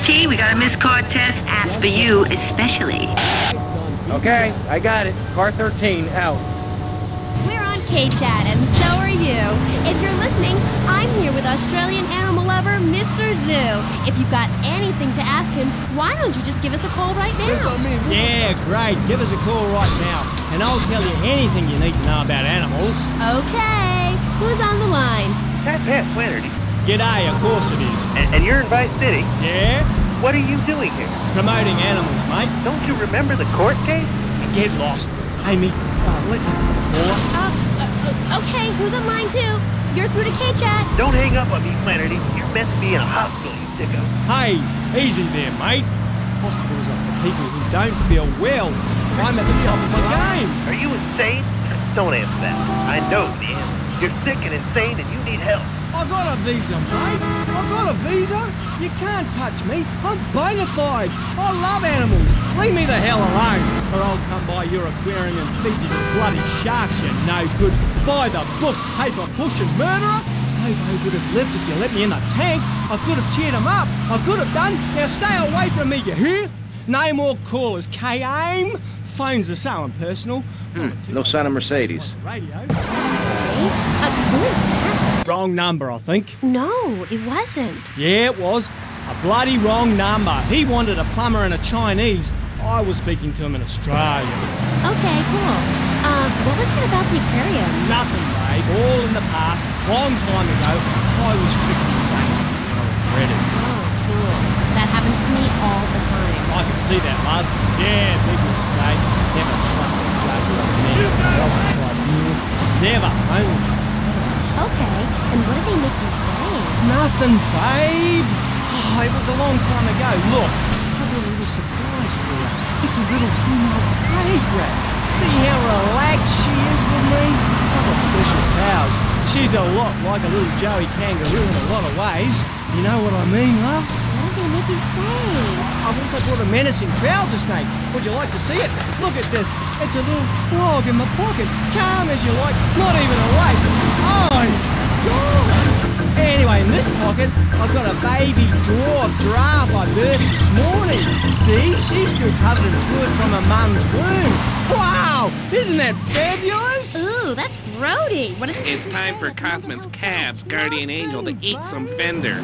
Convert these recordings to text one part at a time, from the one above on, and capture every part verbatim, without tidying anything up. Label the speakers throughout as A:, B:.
A: T, we got a missed car test. Asked for you especially.
B: Okay, I got it. Car thirteen, out.
C: We're on K-Chat, and so are you. If you're listening, I'm here with Australian animal lover, Mister Zoo. If you've got anything to ask him, why don't you just give us a call right now?
D: Yeah, great. Give us a call right now, and I'll tell you anything you need to know about animals.
C: Okay, who's on the line?
E: That's Pat Flannery.
D: G'day, of course it is.
E: And, and you're in Vice City?
D: Yeah?
E: What are you doing here?
D: Promoting animals, mate.
E: Don't you remember the court case?
D: Get lost. Hey, me. Uh, listen, caller.
C: Uh, uh, okay, who's on line two? You're through to K-Chat.
E: Don't hang up on me, Flannery. You're meant to be in a hospital, you sicko.
D: Hey, easy there, mate. Hospitals are for people who don't feel well. I'm at the top of my game.
E: Are you insane? Don't answer that. I know the answer. You're sick and insane and you need help.
D: I got a visa, mate. I got a visa. You can't touch me. I'm bona fide. I love animals. Leave me the hell alone, or I'll come by your aquarium and feed you to bloody sharks, you no good. By the book, paper pushing murderer. Nobody would have lived if you let me in the tank. I could have cheered him up. I could have done. Now stay away from me, you hear? No more callers, K-Aim. Phones are so impersonal.
B: Hmm, no sign of Mercedes.
D: Radio.
C: Okay, uh, who is that?
D: Wrong number, I think.
C: No, it wasn't.
D: Yeah, it was. A bloody wrong number. He wanted a plumber and a Chinese. I was speaking to him in Australia.
C: Okay, cool. Um, what was it about the aquarium?
D: Nothing, babe. All in the past. Long time ago, I was tricked into saying something and I regret it.
C: Oh, cool. That happens to me all the time.
D: I can see that, love. Yeah, big mistake. Never trust a judge or a man or a tribunal. Never. Only trust animals.
C: Okay, and what did they make you say?
D: Nothing, babe. Oh, it was a long time ago. Look, I've got a little surprise for you. It's a little female prey rat. See how relaxed she is with me? I've got special powers. She's a lot like a little Joey kangaroo in a lot of ways. You know what I mean, love?
C: What did they make you say?
D: I've also brought a menacing trouser snake. Would you like to see it? Look at this. It's a little frog in my pocket. Calm as you like, not even awake. Oh, it's dogs. Anyway, in this pocket, I've got a baby dwarf giraffe I birthed this morning. See, she's still covered in fluid from her mum's womb. Wow, isn't that fabulous?
C: Ooh, that's grody. What is it?
F: It's time for Kaufman's Cab's guardian angel to eat some fender.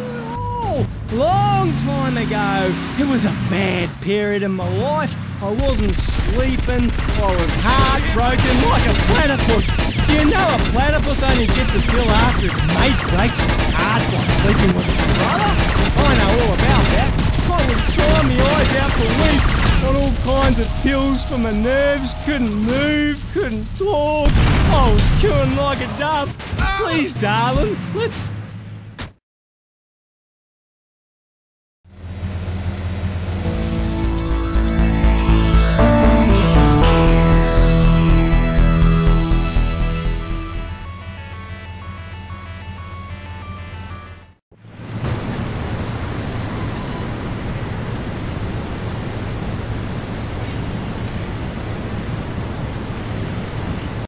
D: Oh, long time ago. It was a bad period in my life. I wasn't sleeping. I was heartbroken like a platypus. Do you know a platypus only gets a pill after its mate breaks its heart by sleeping with its brother? I know all about that. I was crying my eyes out for weeks on all kinds of pills for my nerves. Couldn't move, couldn't talk. I was cooing like a dove. Please, darling, let's